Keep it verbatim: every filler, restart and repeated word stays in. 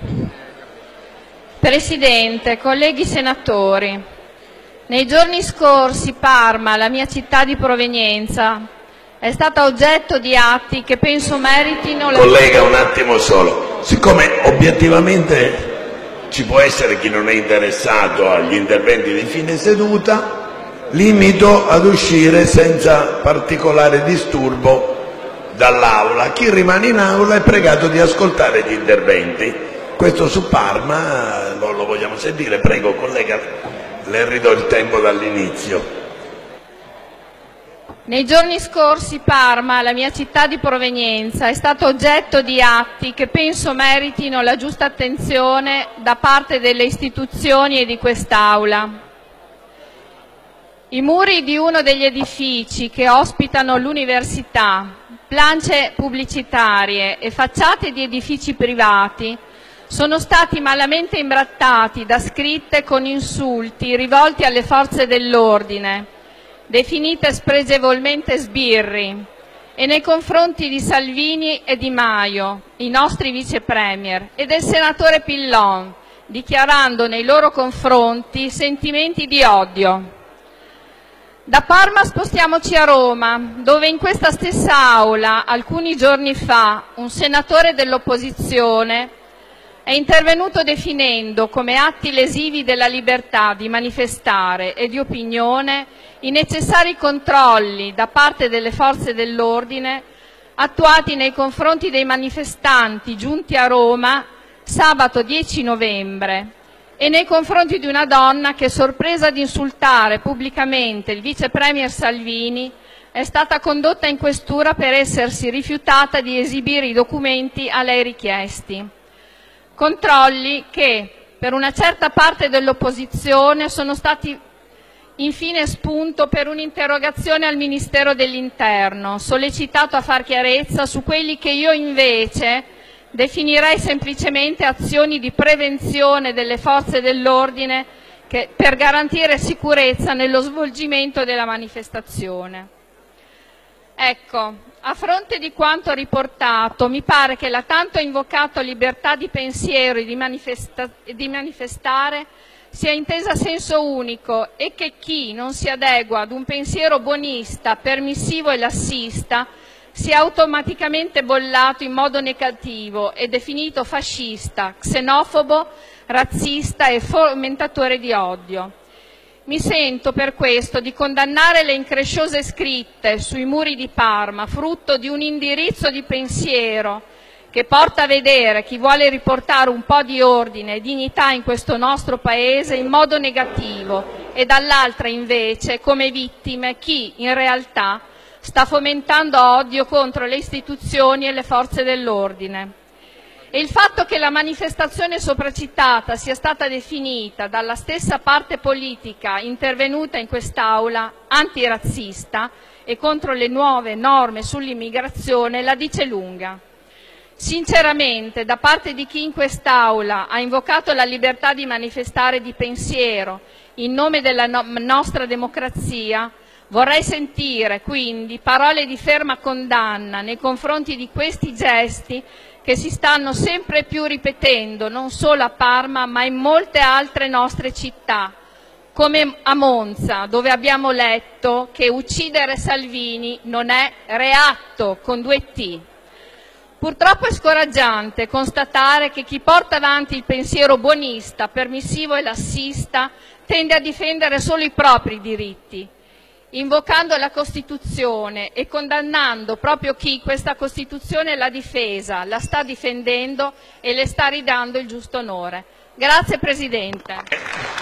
Presidente, colleghi senatori, nei giorni scorsi Parma, la mia città di provenienza, è stata oggetto di atti che penso meritino... La... Collega, un attimo solo. Siccome obiettivamente ci può essere chi non è interessato agli interventi di fine seduta, limito ad uscire senza particolare disturbo dall'Aula. Chi rimane in Aula è pregato di ascoltare gli interventi. Questo su Parma non lo vogliamo sentire. Prego, collega, le ridò il tempo dall'inizio. Nei giorni scorsi Parma, la mia città di provenienza, è stato oggetto di atti che penso meritino la giusta attenzione da parte delle istituzioni e di quest'Aula. I muri di uno degli edifici che ospitano l'università, plance pubblicitarie e facciate di edifici privati sono stati malamente imbrattati da scritte con insulti rivolti alle forze dell'ordine, definite spregevolmente sbirri, e nei confronti di Salvini e Di Maio, i nostri vice premier, e del senatore Pillon, dichiarando nei loro confronti sentimenti di odio. Da Parma spostiamoci a Roma, dove in questa stessa Aula, alcuni giorni fa, un senatore dell'opposizione è intervenuto definendo come atti lesivi della libertà di manifestare e di opinione i necessari controlli da parte delle forze dell'ordine attuati nei confronti dei manifestanti giunti a Roma sabato dieci novembre e nei confronti di una donna che, sorpresa ad insultare pubblicamente il vice premier Salvini, è stata condotta in questura per essersi rifiutata di esibire i documenti a lei richiesti. Controlli che, per una certa parte dell'opposizione, sono stati infine spunto per un'interrogazione al Ministero dell'Interno, sollecitato a far chiarezza su quelli che io invece definirei semplicemente azioni di prevenzione delle forze dell'ordine per garantire sicurezza nello svolgimento della manifestazione. Ecco, a fronte di quanto riportato, mi pare che la tanto invocata libertà di pensiero e di, manifesta- di manifestare sia intesa a senso unico e che chi non si adegua ad un pensiero buonista, permissivo e lassista sia automaticamente bollato in modo negativo e definito fascista, xenofobo, razzista e fomentatore di odio. Mi sento per questo di condannare le incresciose scritte sui muri di Parma, frutto di un indirizzo di pensiero che porta a vedere chi vuole riportare un po' di ordine e dignità in questo nostro Paese in modo negativo e dall'altra invece come vittime chi in realtà sta fomentando odio contro le istituzioni e le forze dell'ordine. E il fatto che la manifestazione sopracitata sia stata definita dalla stessa parte politica intervenuta in quest'Aula antirazzista e contro le nuove norme sull'immigrazione la dice lunga. Sinceramente, da parte di chi in quest'Aula ha invocato la libertà di manifestare e di pensiero in nome della no- nostra democrazia, vorrei sentire quindi parole di ferma condanna nei confronti di questi gesti che si stanno sempre più ripetendo non solo a Parma ma in molte altre nostre città, come a Monza, dove abbiamo letto che uccidere Salvini non è reato con due T. Purtroppo è scoraggiante constatare che chi porta avanti il pensiero buonista, permissivo e lassista tende a difendere solo i propri diritti, invocando la Costituzione e condannando proprio chi questa Costituzione l'ha difesa, la sta difendendo e le sta ridando il giusto onore. Grazie Presidente.